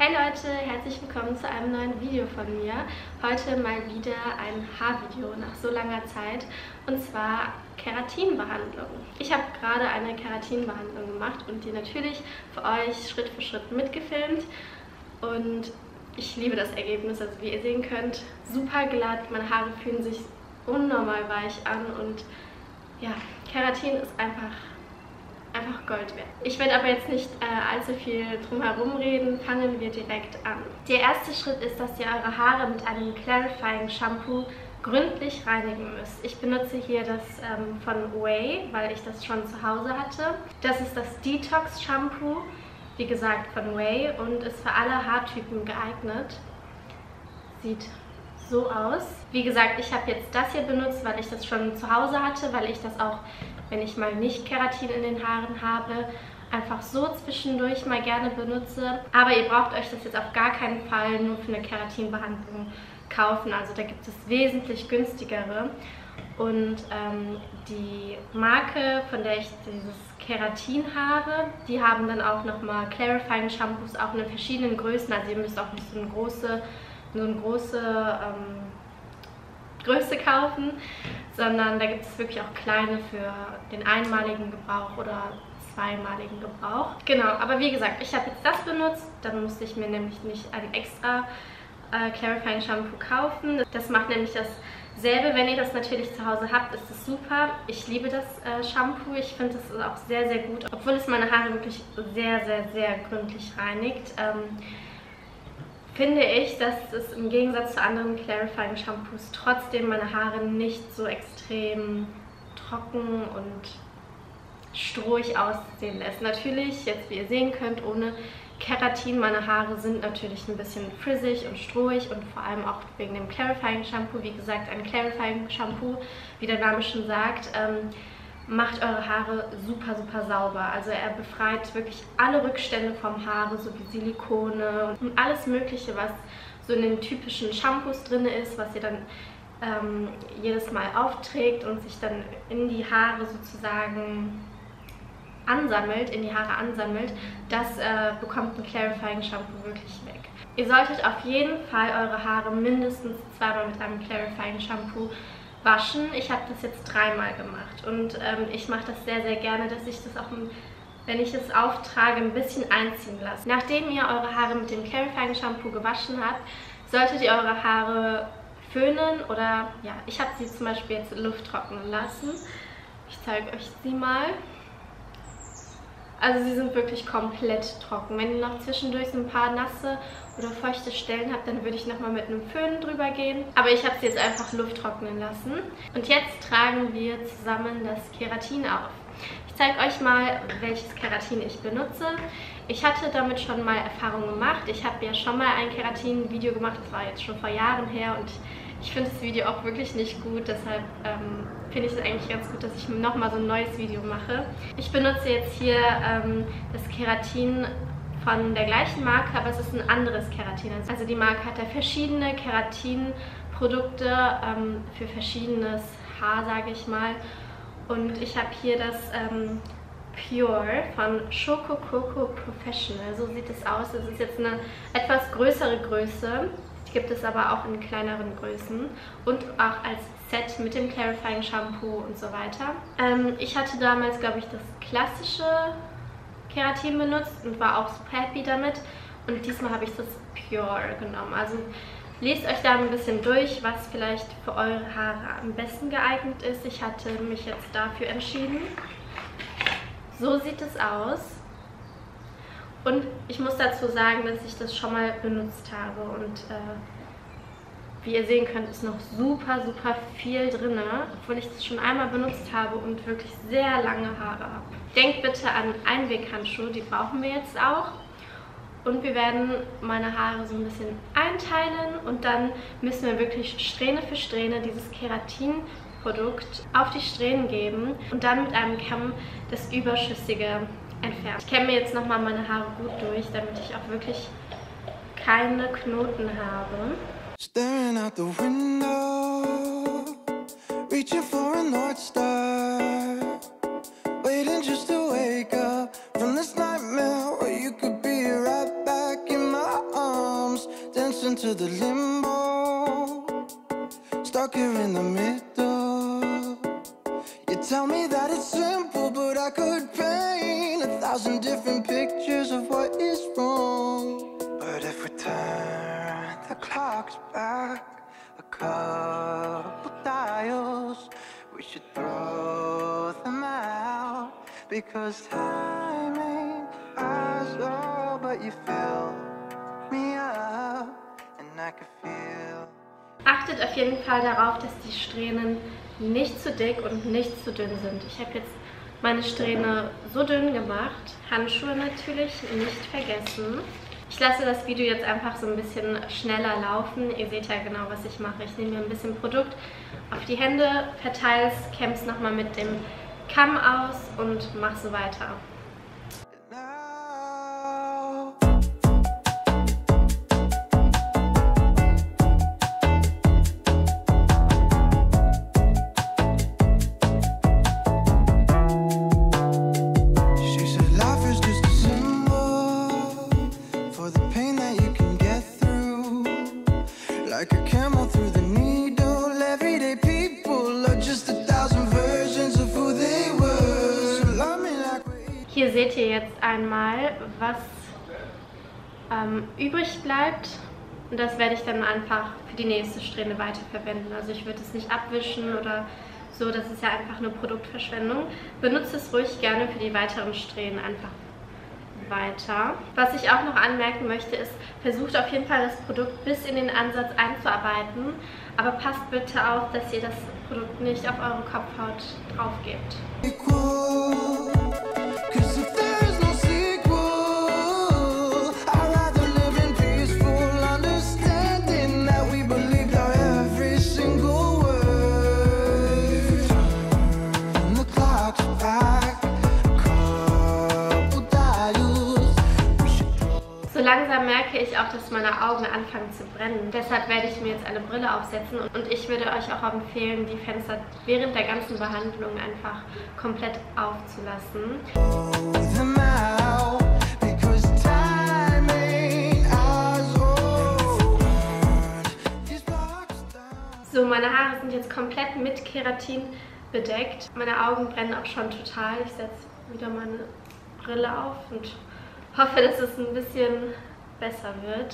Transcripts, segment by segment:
Hey Leute, herzlich willkommen zu einem neuen Video von mir. Heute mal wieder ein Haarvideo nach so langer Zeit und zwar Keratinbehandlung. Ich habe gerade eine Keratinbehandlung gemacht und die natürlich für euch Schritt für Schritt mitgefilmt und ich liebe das Ergebnis, also wie ihr sehen könnt, super glatt, meine Haare fühlen sich unnormal weich an und ja, Keratin ist einfach Gold wert. Ich werde aber jetzt nicht allzu viel drum herum reden, fangen wir direkt an. Der erste Schritt ist, dass ihr eure Haare mit einem Clarifying Shampoo gründlich reinigen müsst. Ich benutze hier das von Ouai, weil ich das schon zu Hause hatte. Das ist das Detox Shampoo, wie gesagt von Ouai und ist für alle Haartypen geeignet. Sieht so aus. Wie gesagt, ich habe jetzt das hier benutzt, weil ich das schon zu Hause hatte, weil ich das auch, wenn ich mal nicht Keratin in den Haaren habe, einfach so zwischendurch mal gerne benutze. Aber ihr braucht euch das jetzt auf gar keinen Fall nur für eine Keratinbehandlung kaufen. Also da gibt es wesentlich günstigere. Und die Marke, von der ich dieses Keratin habe, die haben dann auch nochmal Clarifying Shampoos, auch in verschiedenen Größen. Also ihr müsst auch nicht so eine große Größe kaufen, sondern da gibt es wirklich auch kleine für den einmaligen Gebrauch oder zweimaligen Gebrauch. Genau, aber wie gesagt, ich habe jetzt das benutzt, dann musste ich mir nämlich nicht ein extra Clarifying Shampoo kaufen. Das macht nämlich dasselbe. Wenn ihr das natürlich zu Hause habt, ist es super. Ich liebe das Shampoo, ich finde es auch sehr, sehr gut, obwohl es meine Haare wirklich sehr, sehr, sehr gründlich reinigt. Finde ich, dass es im Gegensatz zu anderen Clarifying Shampoos trotzdem meine Haare nicht so extrem trocken und strohig aussehen lässt. Natürlich, jetzt wie ihr sehen könnt, ohne Keratin, meine Haare sind natürlich ein bisschen frizzig und strohig und vor allem auch wegen dem Clarifying Shampoo. Wie gesagt, ein Clarifying Shampoo, wie der Name schon sagt, macht eure Haare super, super sauber. Also er befreit wirklich alle Rückstände vom Haare, so wie Silikone und alles mögliche, was so in den typischen Shampoos drin ist, was ihr dann jedes Mal aufträgt und sich dann in die Haare sozusagen ansammelt, das bekommt ein Clarifying Shampoo wirklich weg. Ihr solltet auf jeden Fall eure Haare mindestens zweimal mit einem Clarifying Shampoo waschen. Ich habe das jetzt 3-mal gemacht und ich mache das sehr, sehr gerne, dass ich das auch, wenn ich es auftrage, ein bisschen einziehen lasse. Nachdem ihr eure Haare mit dem Clarifying Shampoo gewaschen habt, solltet ihr eure Haare föhnen oder, ja, ich habe sie zum Beispiel jetzt Luft trocknen lassen. Ich zeige euch sie mal. Also sie sind wirklich komplett trocken. Wenn ihr noch zwischendurch so ein paar nasse oder feuchte Stellen habt, dann würde ich nochmal mit einem Föhn drüber gehen. Aber ich habe sie jetzt einfach Luft trocknen lassen. Und jetzt tragen wir zusammen das Keratin auf. Ich zeige euch mal, welches Keratin ich benutze. Ich hatte damit schon mal Erfahrung gemacht. Ich habe ja schon mal ein Keratin-Video gemacht, das war jetzt schon vor Jahren her und ich finde das Video auch wirklich nicht gut, deshalb finde ich es eigentlich ganz gut, dass ich nochmal so ein neues Video mache. Ich benutze jetzt hier das Keratin von der gleichen Marke, aber es ist ein anderes Keratin. Also die Marke hat ja verschiedene Keratinprodukte für verschiedenes Haar, sage ich mal. Und ich habe hier das Pure von Choco Coco Professional. So sieht es aus. Das ist jetzt eine etwas größere Größe. Die gibt es aber auch in kleineren Größen und auch als Set mit dem Clarifying Shampoo und so weiter. Ich hatte damals, glaube ich, das klassische Keratin benutzt und war auch super happy damit. Und diesmal habe ich das Pure genommen. Also lest euch da ein bisschen durch, was vielleicht für eure Haare am besten geeignet ist. Ich hatte mich jetzt dafür entschieden. So sieht es aus. Und ich muss dazu sagen, dass ich das schon mal benutzt habe und wie ihr sehen könnt, ist noch super, super viel drin, obwohl ich das schon einmal benutzt habe und wirklich sehr lange Haare habe. Denkt bitte an Einweghandschuhe, die brauchen wir jetzt auch. Und wir werden meine Haare so ein bisschen einteilen und dann müssen wir wirklich Strähne für Strähne dieses Keratinprodukt auf die Strähnen geben und dann mit einem Kamm das Überschüssige entfernen. Ich kämme mir jetzt nochmal meine Haare gut durch, damit ich auch wirklich keine Knoten habe. Staring out the window, reaching for a North Star, waiting just to wake up from this nightmare where you could be right back in my arms. dance into the limbo, stuck here in the middle. You tell me that it's simple, but I could paint 1,000 different pictures of what is wrong. But if we turn the clocks back a couple dials, we should throw them out, because time ain't ours, oh, but you fill me up and I can feel. Achtet auf jeden Fall darauf, dass die Strähnen nicht zu dick und nicht zu dünn sind. Ich habe jetzt meine Strähne so dünn gemacht. Handschuhe natürlich nicht vergessen. Ich lasse das Video jetzt einfach so ein bisschen schneller laufen. Ihr seht ja genau, was ich mache. Ich nehme mir ein bisschen Produkt auf die Hände, verteile es, kämme es nochmal mit dem Kamm aus und mache so weiter. Hier seht ihr jetzt einmal, was übrig bleibt, und das werde ich dann einfach für die nächste Strähne weiterverwenden. Also ich würde es nicht abwischen oder so, das ist ja einfach eine Produktverschwendung. Benutzt es ruhig gerne für die weiteren Strähnen einfach weiter. Was ich auch noch anmerken möchte ist, versucht auf jeden Fall das Produkt bis in den Ansatz einzuarbeiten, aber passt bitte auf, dass ihr das Produkt nicht auf eure Kopfhaut drauf gebt. So langsam merke ich auch, dass meine Augen anfangen zu brennen. Deshalb werde ich mir jetzt eine Brille aufsetzen und ich würde euch auch empfehlen, die Fenster während der ganzen Behandlung einfach komplett aufzulassen. So, meine Haare sind jetzt komplett mit Keratin bedeckt. Meine Augen brennen auch schon total. Ich setze wieder meine Brille auf und hoffe, dass es ein bisschen besser wird.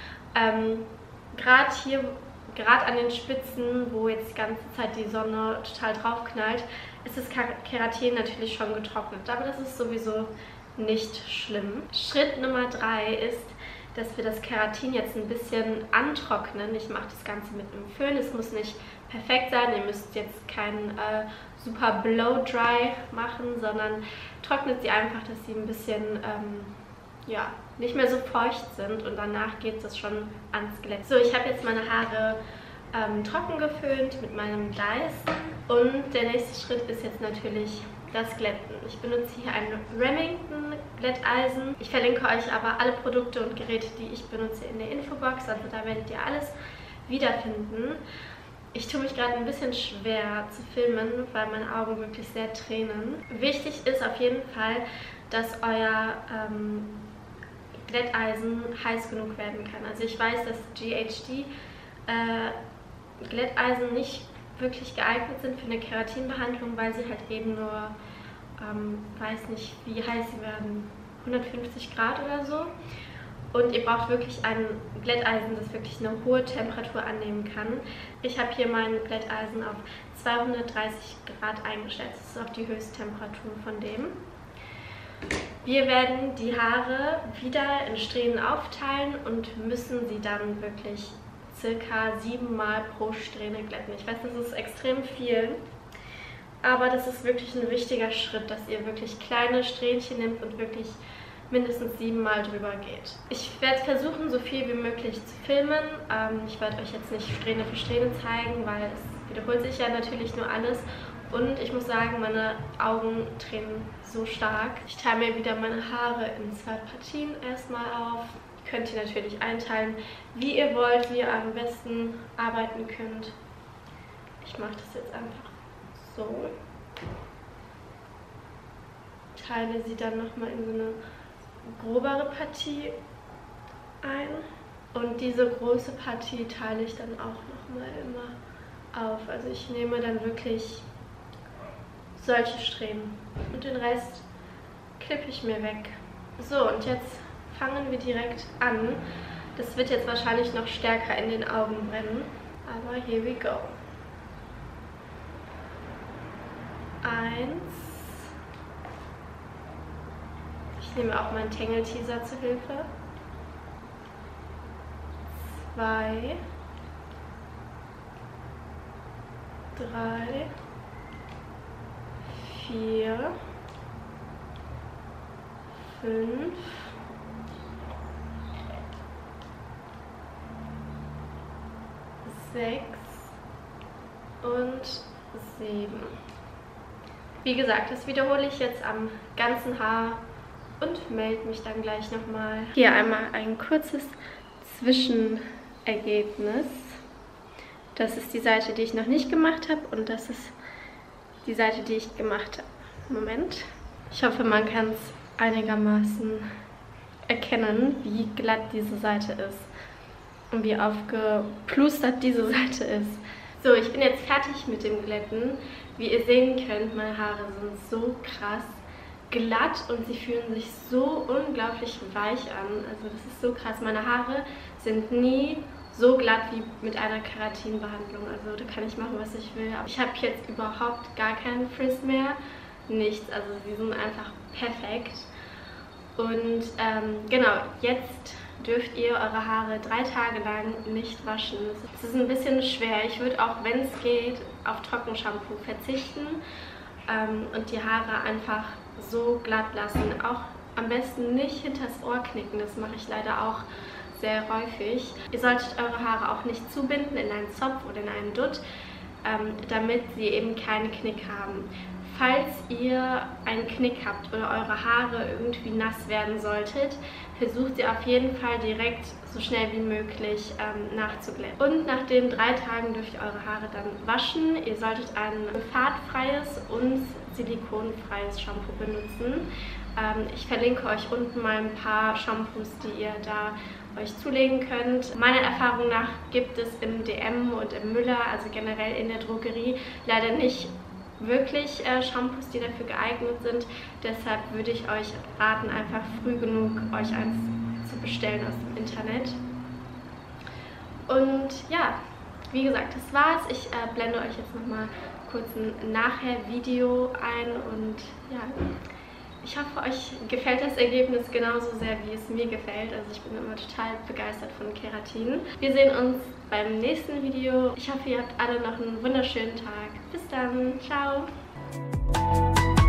Gerade an den Spitzen, wo jetzt die ganze Zeit die Sonne total drauf knallt, ist das Keratin natürlich schon getrocknet. Aber das ist sowieso nicht schlimm. Schritt Nummer 3 ist, dass wir das Keratin jetzt ein bisschen antrocknen. Ich mache das Ganze mit einem Föhn. Es muss nicht perfekt sein. Ihr müsst jetzt keinen super Blow-Dry machen, sondern trocknet sie einfach, dass sie ein bisschen ja, nicht mehr so feucht sind, und danach geht es schon ans Glätten. So, ich habe jetzt meine Haare trocken geföhnt mit meinem Dyson, und der nächste Schritt ist jetzt natürlich das Glätten. Ich benutze hier ein Remington Glätteisen. Ich verlinke euch aber alle Produkte und Geräte, die ich benutze, in der Infobox, also da werdet ihr alles wiederfinden. Ich tue mich gerade ein bisschen schwer zu filmen, weil meine Augen wirklich sehr tränen. Wichtig ist auf jeden Fall, dass euer Glätteisen heiß genug werden kann. Also ich weiß, dass GHD Glätteisen nicht wirklich geeignet sind für eine Keratinbehandlung, weil sie halt eben nur, weiß nicht wie heiß sie werden, 150 Grad oder so. Und ihr braucht wirklich ein Glätteisen, das wirklich eine hohe Temperatur annehmen kann. Ich habe hier mein Glätteisen auf 230 Grad eingestellt. Das ist auch die Höchsttemperatur von dem. Wir werden die Haare wieder in Strähnen aufteilen und müssen sie dann wirklich circa 7 Mal pro Strähne glätten. Ich weiß, das ist extrem viel, aber das ist wirklich ein wichtiger Schritt, dass ihr wirklich kleine Strähnchen nehmt und wirklich mindestens 7 Mal drüber geht. Ich werde versuchen, so viel wie möglich zu filmen. Ich werde euch jetzt nicht Strähne für Strähne zeigen, weil es wiederholt sich ja natürlich nur alles. Und ich muss sagen, meine Augen tränen so stark. Ich teile mir wieder meine Haare in 2 Partien erstmal auf. Könnt ihr natürlich einteilen, wie ihr wollt, wie ihr am besten arbeiten könnt. Ich mache das jetzt einfach so. Teile sie dann nochmal in so eine grobere Partie ein. Und diese große Partie teile ich dann auch nochmal immer auf. Also ich nehme dann wirklich solche Strähnen und den Rest klippe ich mir weg. So, und jetzt fangen wir direkt an. Das wird jetzt wahrscheinlich noch stärker in den Augen brennen, aber here we go. 1. Ich nehme auch meinen Tangle-Teaser zur Hilfe. 2, 3, 4, 5, 6 und 7. Wie gesagt, das wiederhole ich jetzt am ganzen Haar und melde mich dann gleich nochmal. Hier einmal ein kurzes Zwischenergebnis. Das ist die Seite, die ich noch nicht gemacht habe, und das ist die Seite, die ich gemacht habe. Moment. Ich hoffe, man kann es einigermaßen erkennen, wie glatt diese Seite ist und wie aufgeplustert diese Seite ist. So, ich bin jetzt fertig mit dem Glätten. Wie ihr sehen könnt, meine Haare sind so krass glatt und sie fühlen sich so unglaublich weich an. Also das ist so krass. Meine Haare sind nie so glatt wie mit einer Keratinbehandlung. Also da kann ich machen, was ich will. Aber ich habe jetzt überhaupt gar keinen Frizz mehr. Nichts. Also sie sind einfach perfekt. Und genau, jetzt dürft ihr eure Haare 3 Tage lang nicht waschen. Es ist ein bisschen schwer. Ich würde auch, wenn es geht, auf Trockenshampoo verzichten und die Haare einfach so glatt lassen. Auch am besten nicht hinters Ohr knicken. Das mache ich leider auch sehr häufig. Ihr solltet eure Haare auch nicht zubinden in einen Zopf oder in einen Dutt, damit sie eben keinen Knick haben. Falls ihr einen Knick habt oder eure Haare irgendwie nass werden solltet, versucht sie auf jeden Fall direkt so schnell wie möglich nachzuglätten. Und nach den 3 Tagen dürft ihr eure Haare dann waschen. Ihr solltet ein fahrtfreies und silikonfreies Shampoo benutzen. Ich verlinke euch unten mal ein paar Shampoos, die ihr da euch zulegen könnt. Meiner Erfahrung nach gibt es im DM und im Müller, also generell in der Drogerie, leider nicht wirklich Shampoos, die dafür geeignet sind. Deshalb würde ich euch raten, einfach früh genug euch eins zu bestellen aus dem Internet. Und ja, wie gesagt, das war's. Ich blende euch jetzt nochmal kurz ein Nachher-Video ein und ja, ich hoffe, euch gefällt das Ergebnis genauso sehr, wie es mir gefällt. Also ich bin immer total begeistert von Keratin. Wir sehen uns beim nächsten Video. Ich hoffe, ihr habt alle noch einen wunderschönen Tag. Bis dann. Ciao.